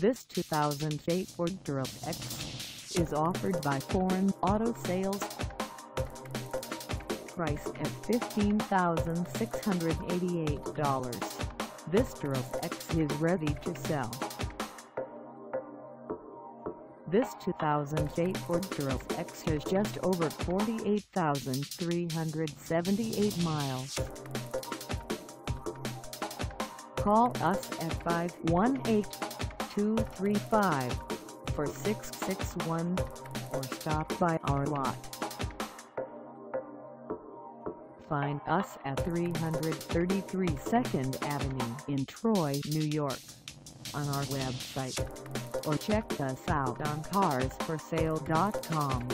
This 2008 Ford Taurus X is offered by Foreign Auto Sales. Price at $15,688. This Taurus X is ready to sell. This 2008 Ford Taurus X has just over 48,378 miles. Call us at 518-235-4661 or stop by our lot. Find us at 333 2nd Avenue in Troy, New York, on our website, or check us out on carsforsale.com.